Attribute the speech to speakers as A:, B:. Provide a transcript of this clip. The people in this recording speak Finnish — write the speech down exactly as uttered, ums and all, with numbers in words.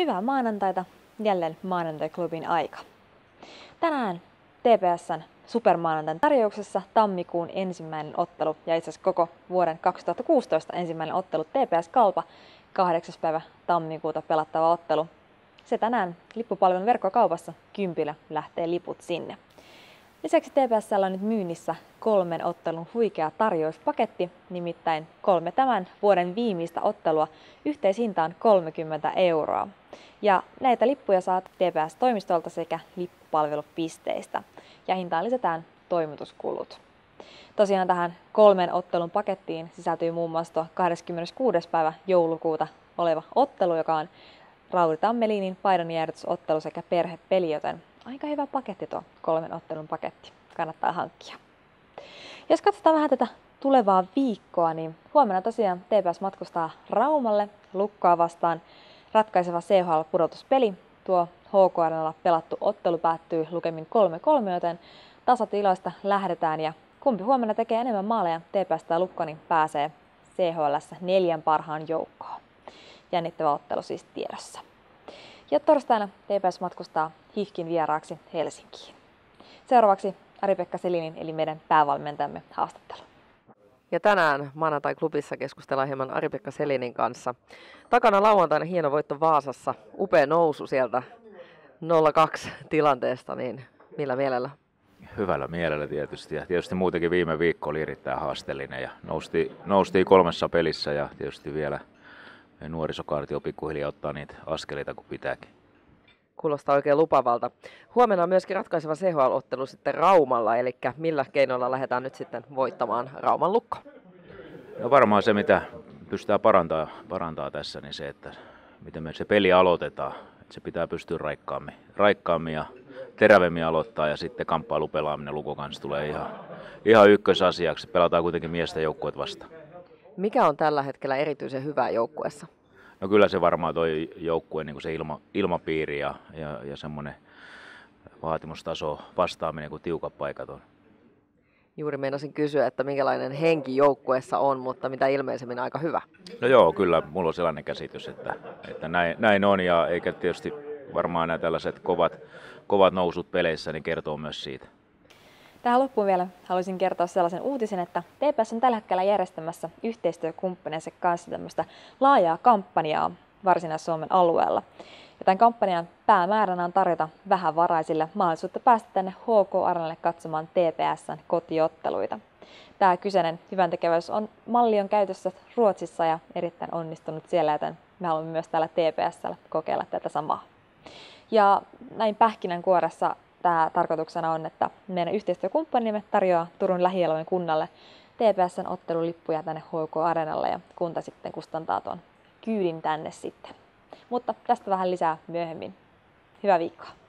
A: Hyvää maanantaita, jälleen maanantai-klubin aika. Tänään T P S:n supermaanantain tarjouksessa tammikuun ensimmäinen ottelu ja itse asiassa koko vuoden kaksituhattakuusitoista ensimmäinen ottelu T P S Kalpa, kahdeksas päivä tammikuuta pelattava ottelu. Se tänään lippupalvelun verkkokaupassa kympillä lähtee liput sinne. Lisäksi T P S:llä on nyt myynnissä kolmen ottelun huikea tarjouspaketti, nimittäin kolme tämän vuoden viimeistä ottelua yhteishintaan kolmekymmentä euroa. Ja näitä lippuja saat T P S-toimistolta sekä lippupalvelupisteistä. Ja hintaan lisätään toimituskulut. Tosiaan tähän kolmen ottelun pakettiin sisältyy muun muassa tuo kahdeskymmeneskuudes päivä joulukuuta oleva ottelu, joka on Rauli Tammelinin paidonjäädytysottelu sekä perhepeli, joten aika hyvä paketti tuo kolmen ottelun paketti. Kannattaa hankkia. Jos katsotaan vähän tätä tulevaa viikkoa, niin huomenna tosiaan T P S matkustaa Raumalle Lukkoa vastaan ratkaiseva C H L-pudotuspeli. Tuo H K-arenalla pelattu ottelu päättyy lukemin kolme kolme, joten tasatiloista lähdetään ja kumpi huomenna tekee enemmän maaleja T P S tai Lukko, niin pääsee C H L:ssä neljän parhaan joukkoon. Jännittävä ottelu siis tiedossa. Ja torstaina T P S matkustaa H I F K:n vieraaksi Helsinkiin. Seuraavaksi Ari-Pekka Selinin eli meidän päävalmentajamme haastattelu.
B: Ja tänään maanantai-klubissa keskustellaan hieman Ari-Pekka Selinin kanssa. Takana lauantaina hieno voitto Vaasassa, upea nousu sieltä nolla kaksi tilanteesta, niin millä mielellä?
C: Hyvällä mielellä tietysti, ja tietysti muutenkin viime viikko oli erittäin haasteellinen ja nousti, noustiin kolmessa pelissä ja tietysti vielä nuorisokaartio pikkuhiljaa ottaa niitä askeleita kuin pitääkin.
B: Kuulostaa oikein lupavalta. Huomenna on myöskin ratkaiseva C H L-ottelu sitten Raumalla, eli millä keinoilla lähdetään nyt sitten voittamaan Rauman Lukko?
C: No varmaan se, mitä pystytään parantaa, parantaa tässä, niin se, että miten me se peli aloitetaan. Että se pitää pystyä raikkaammin, raikkaammin ja terävemmin aloittaa, ja sitten kamppailupelaaminen Lukon kanssa tulee ihan, ihan ykkösasiaksi. Pelataan kuitenkin miesten joukkueet vastaan.
B: Mikä on tällä hetkellä erityisen hyvää joukkueessa?
C: No kyllä se varmaan toi joukkue, niin kuin se ilma, ilmapiiri ja, ja, ja semmoinen vaatimustaso vastaaminen, kun tiukat paikat on.
B: Juuri meinasin kysyä, että minkälainen henki joukkueessa on, mutta mitä ilmeisemmin aika hyvä.
C: No joo, kyllä mulla on sellainen käsitys, että, että näin, näin on, ja eikä tietysti varmaan nämä tällaiset kovat, kovat nousut peleissä niin kertoo myös siitä.
A: Tähän loppuun vielä haluaisin kertoa sellaisen uutisen, että T P S on tällä hetkellä järjestämässä yhteistyökumppaninsa kanssa tämmöistä laajaa kampanjaa Varsinais-Suomen alueella. Ja tämän kampanjan päämääränä on tarjota vähävaraisille mahdollisuutta päästä tänne H K-arenalle katsomaan T P S:n kotiotteluita. Tämä kyseinen hyväntekeväisyys on, malli on käytössä Ruotsissa ja erittäin onnistunut siellä, joten me haluamme myös täällä T P S:llä kokeilla tätä samaa. Ja näin pähkinänkuoressa tämä tarkoituksena on, että meidän yhteistyökumppanimme tarjoaa Turun lähialueen kunnalle T P S:n ottelulippuja tänne H K-areenalle ja kunta sitten kustantaa tuon kyydin tänne sitten. Mutta tästä vähän lisää myöhemmin. Hyvää viikkoa!